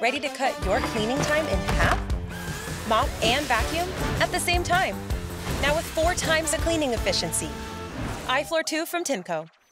ready to cut your cleaning time in half? Mop and vacuum at the same time. Now with 4 times the cleaning efficiency. iFLOOR 2 from Tineco.